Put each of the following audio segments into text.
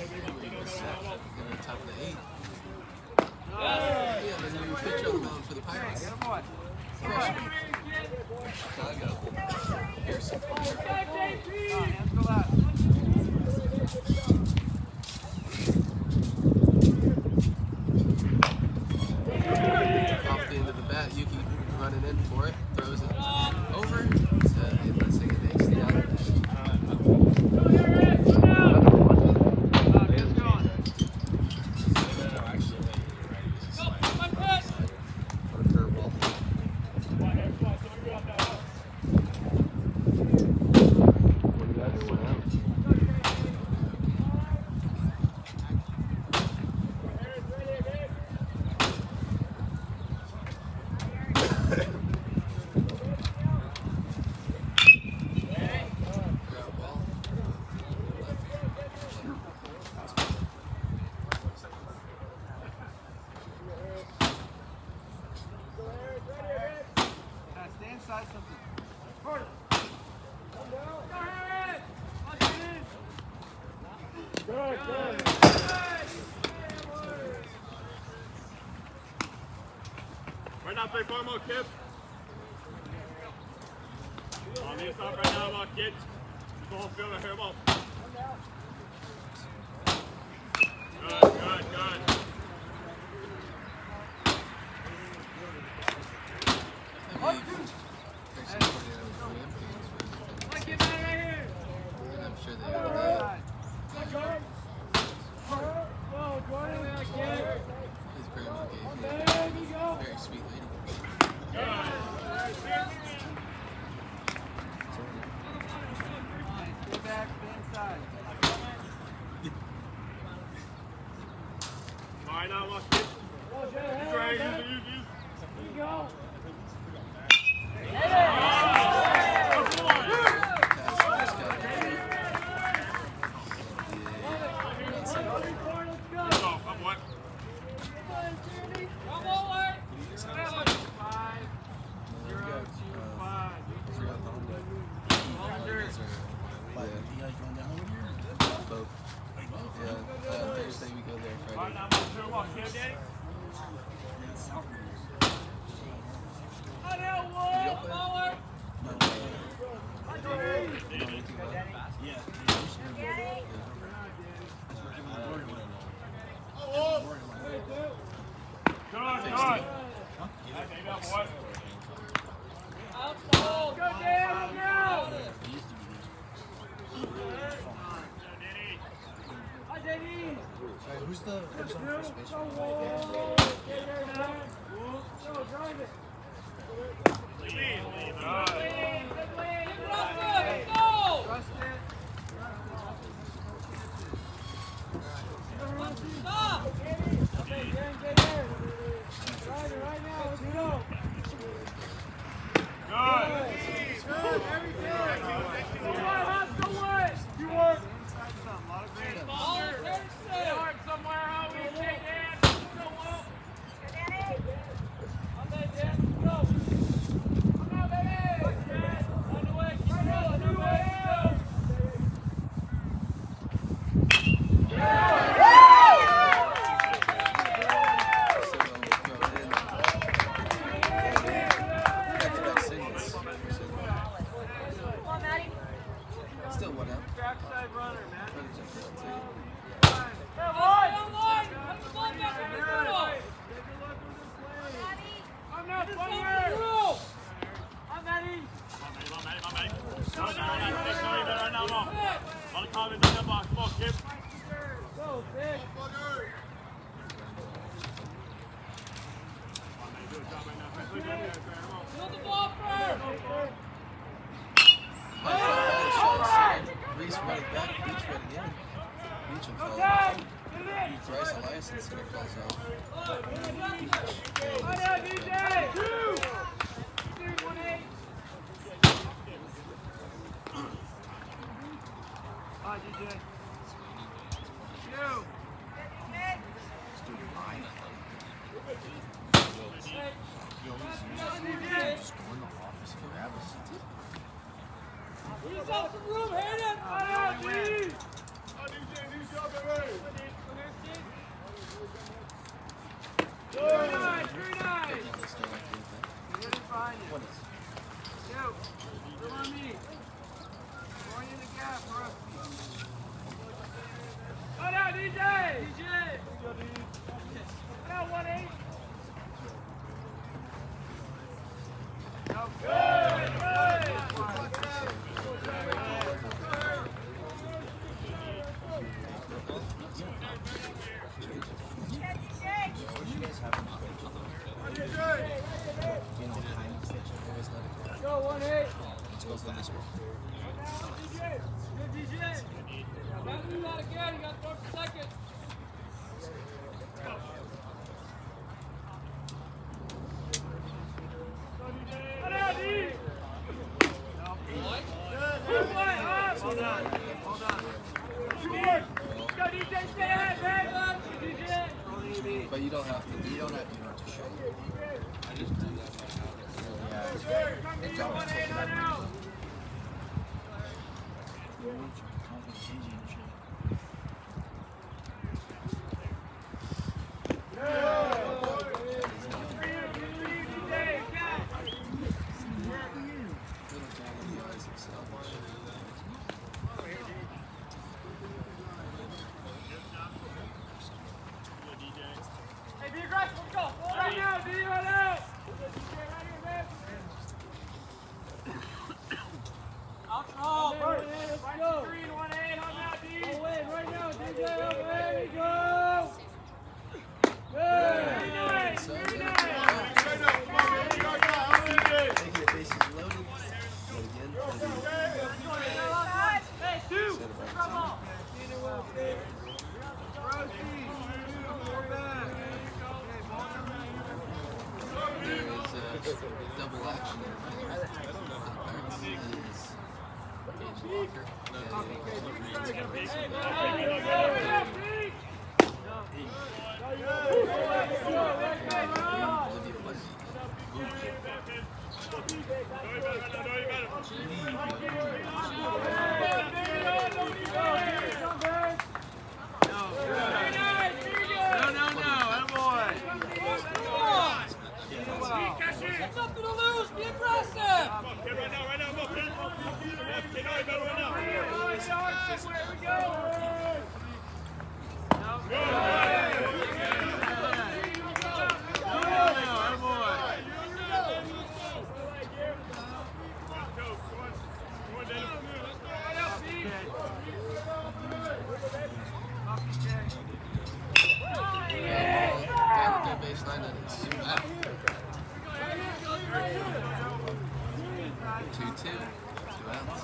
the top of the 8. Yeah, there's a new pitcher on the mound for the Pirates. Freshman. Chicago. Pearson. Off the end of the bat, Yuki running in for it, throws it over to let's say it makes the out. Right now, play 4 more, Kip. On the stop right now, about kids. The whole field, I hear them all. Good. I'm sure they are. His grandma gave me a very sweet lady. Go back, inside. All right, now, watch it. Use your hand, use. Here you go. Thursday we go there Friday. Who's the first base? Still one out. Backside runner, man. I'm not fire! I'm Maddie! Come on, Kip. Go, big! Fill the ball first! Reese running back, Beach running in. Beach and Cole. Bryce Elias is going to close out. Hi, DJ. Just go in the office and grab a seat. He's out the room, hit it! DJ, new job, But you don't have to. You don't have to know to show. I just do that right now. Yeah. It's always taking up. Hey, be aggressive. Let's go. Right now, D. Right now. Alcohol. Let's go. 3 1 8 on that, D. Oh, wait, right now, DJ. There you go. Very nice. Very nice. Taking the bases loaded. But again, Hey, 2. Come on. there is double action. Is Walker. Nothing to lose. Be aggressive. Down at the baseline and it's zoom out. 2-2. 2 outs.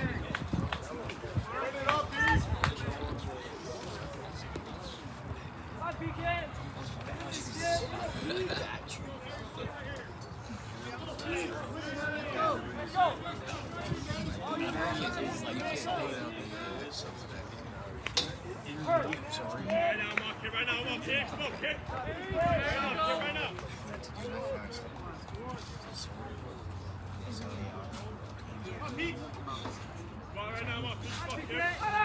You can't pay out the subs back in. Sorry. Right now, mark it. Right now, mark it. Come on, kid. Right now. Right now, mark it. Spot it.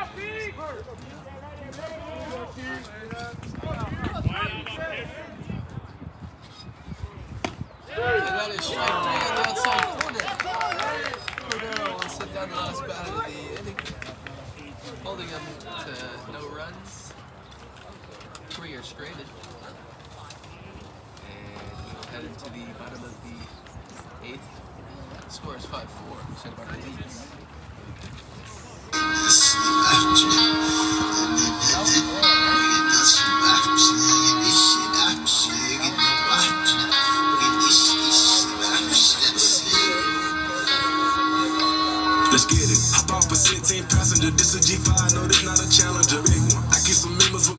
That is strike 3 on the outside corner. Cordero wants to sit down the last bat of the inning, holding him to no runs. 3 are stranded. And we'll head into the bottom of the 8th. Score is 5-4. Santa Barbara leads. Let's get it. Hop off a 16 passenger. This a G5, no